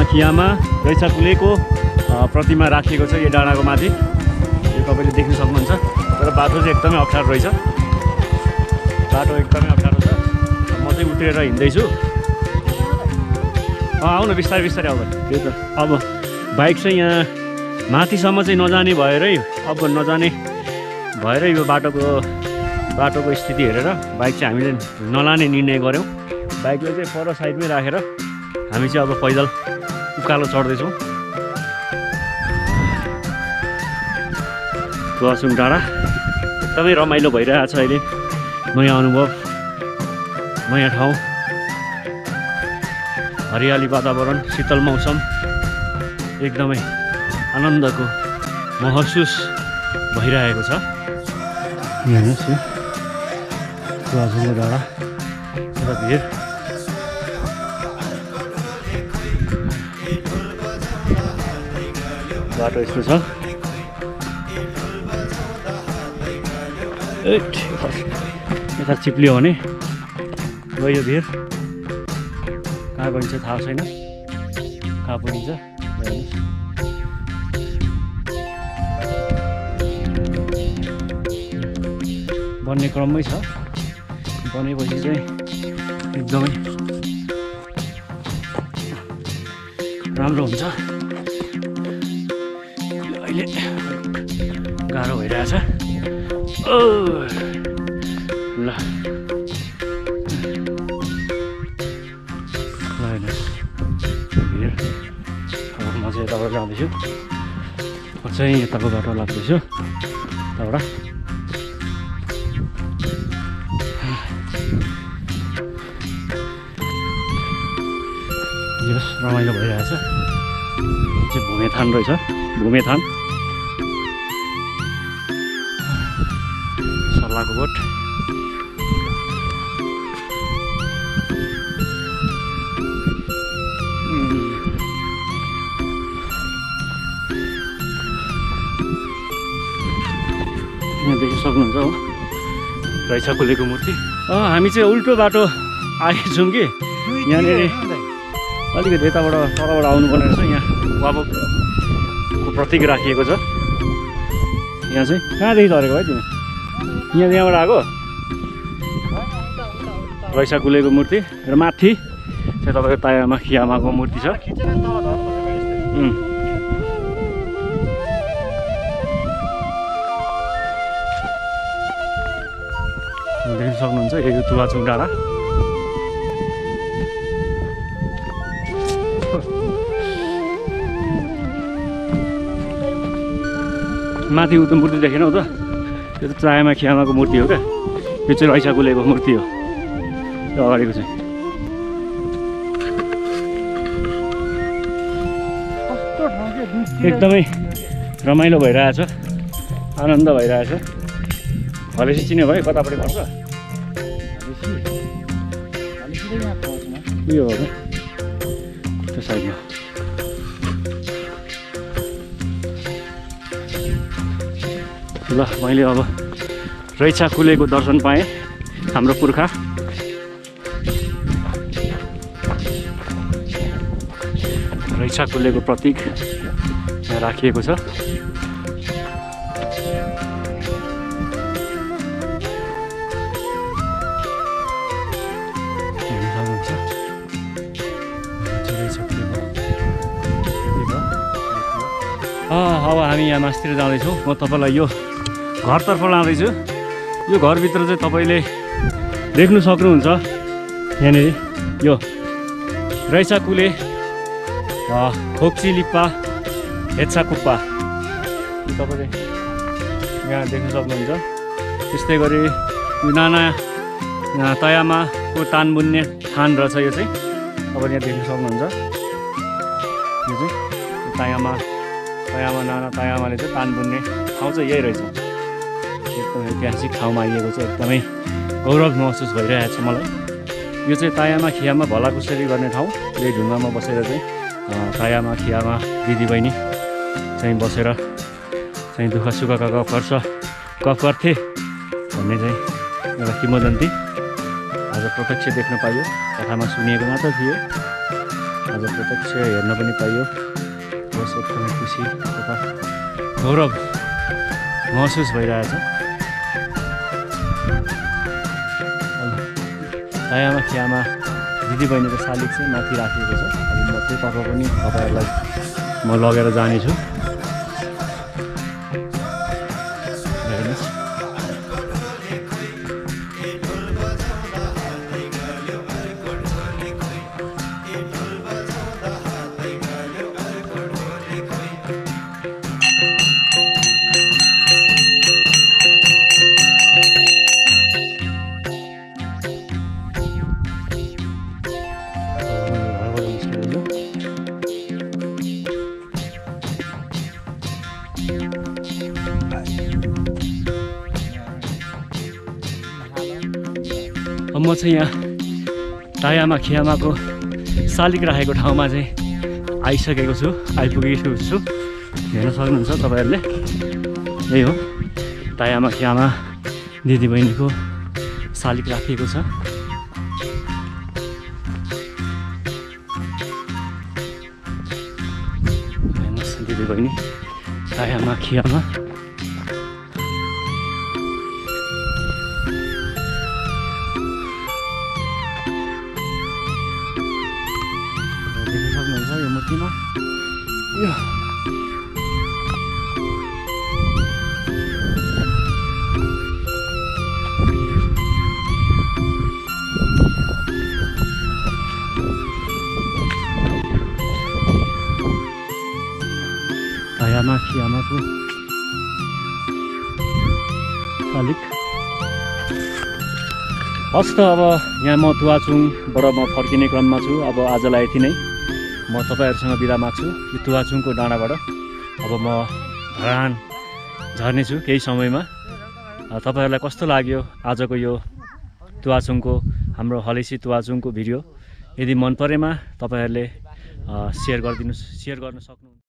खियामा रैछाकुलेको प्रतिमा राखिएको छ यो डाँडाको माथि। यो तपाईँले देख्न सक्नुहुन्छ। तर बाटो चाहिँ एकदमै अप्ठ्यारो रहेछ। बाटो एकदमै अप्ठ्यारो छ। म चाहिँ उत्रेर हिँड्दैछु। आउन बिस्तारै बिस्तारै आउनु। त्यही त अब बाइक चाहिँ यहाँ माथिसम्म चाहिँ नजाने भएरै यो बाटोको स्थिति हेरेर बाइक चाहिँ हामीले नलाने निर्णय गऱ्यौँ। बाइकलाई चाहिँ पर साइडमै राखेर हामी चाहिँ अब पैदल उकालो चढ्दैछौँ। तुवासुङ डाँडा एकदमै रमाइलो भइरहेछ अहिले। नयाँ अनुभव, नयाँ ठाउँ, हरियाली वातावरण, शीतल मौसम, एकदमै आनन्दको महसुस भइरहेको छ। हेर्नुहोस् यो तुवासुङको डाँडा र भिर। बाटो यस्तो छ। यता चिप्लियो भने गयो भिर। कहाँ गइन्छ थाहा छैन, कहाँ पुगिन्छ। बन्ने क्रममै छ। बनेपछि चाहिँ एकदमै राम्रो हुन्छ। अहिले गाह्रो भइरहेछ। ल हेर्नुहोस् भिर। अब म चाहिँ यताबाट जाँदैछु। म चाहिँ यताको बाटो लाग्दैछु यताबाट। रमाइलो भइरहेछ। चाहिँ भूमेथान रहेछ। भूमेथान सल्लाहको बोट। यहाँ देख्न सक्नुहुन्छ हो रैछाकुलेको मूर्ति। हामी चाहिँ उल्टो बाटो आएछौँ कि यहाँनिर अलिकति यताबाट तलबाट आउनुपर्ने रहेछ। यहाँ वाबको प्रतीक राखिएको छ। यहाँ चाहिँ कहाँदेखि झरेको भाइ तिमी? यहाँबाट आएको रैछाकुलेको मूर्ति र माथि चाहिँ तपाईँको तायामा खियामाको मूर्ति छ। देख्न सक्नुहुन्छ यो तुवासुङ डाँडा। माथि उतो मूर्ति देखेनौ त? यो त तायामा खियामाको मूर्ति हो क्या। यो चाहिँ रैछाकुलेको मूर्ति हो यो अगाडिको चाहिँ। एकदमै रमाइलो भइरहेछ, आनन्द भइरहेछ। हलेसी चिन्यो भाइ कतापट्टि पर्छ? यो हो त्यो साइडमा। ल मैले अब रैछाकुलेको दर्शन पाएँ। हाम्रो पुर्खा रैछाकुलेको प्रतीक राखिएको छ। अब हामी यहाँ मास्तिर जाँदैछौँ। म तपाईँलाई यो घरतर्फ लाँदैछु। यो घरभित्र चाहिँ तपाईँले देख्नु सक्नुहुन्छ यहाँनिर यो रैछाकुले खोक्सीलिप्पा हेच्छाकुप्पा तपाईँले यहाँ देख्न सक्नुहुन्छ। त्यस्तै गरी यो नाना तायामाको तान बुन्ने थान रहेछ। यो चाहिँ तपाईँले यहाँ देख्न सक्नुहुन्छ। यो चाहिँ तायामा नाना तायामाले चाहिँ तान बुन्ने ठाउँ चाहिँ यही रहेछ। एकदम ऐतिहासिक ठाउँमा आइएको चाहिँ एकदमै गौरव महसुस भइरहेको छ मलाई। यो चाहिँ तायामा खियामा भलाकुसारी गर्ने ठाउँ। यही ढुङ्गामा बसेर चाहिँ तायामा खियामा दिदीबहिनी चाहिँ बसेर चाहिँ दुःख सुखका गफ गर्थे भन्ने चाहिँ एउटा किंवदन्ती आज प्रत्यक्ष देख्न पाइयो। कथामा सुनिएको मात्र थियो। आज प्रत्यक्ष हेर्न पनि पाइयो। बस एकदमै खुसी तथा गौरव महसुस भइरहेछ। दायामा खियामा दिदीबहिनीको शालिग चाहिँ माथि राखिएको छ। अब म त्यहीतर्फ पनि तपाईँहरूलाई म लगेर जानेछु। हेर्नुहोस् म चाहिँ यहाँ दायामा खियामाको शालिग राखेको ठाउँमा चाहिँ आइसकेको छु, आइपुगेको छु। हेर्न सक्नुहुन्छ तपाईँहरूले, यही हो दायामा खियामा दिदीबहिनीको शालिग राखिएको छ। हेर्नुहोस् दिदीबहिनी दायामा खियामा। देख्न सक्नुहुन्छ यो मूर्तिमा यो दायामा खियामाको शालिग। हस् त अब यहाँ म तुवाचुङबाट म फर्किने क्रममा छु। अब आजलाई यति नै, म तपाईँहरूसँग बिदा माग्छु यो तुवाचुङको डाँडाबाट। अब म धरान झर्नेछु केही समयमा। तपाईँहरूलाई कस्तो लाग्यो आजको यो तुवाचुङको, हाम्रो हलेसी तुवाचुङको भिडियो? यदि मन परेमा तपाईँहरूले सेयर गर्न सक्नुहुन्छ।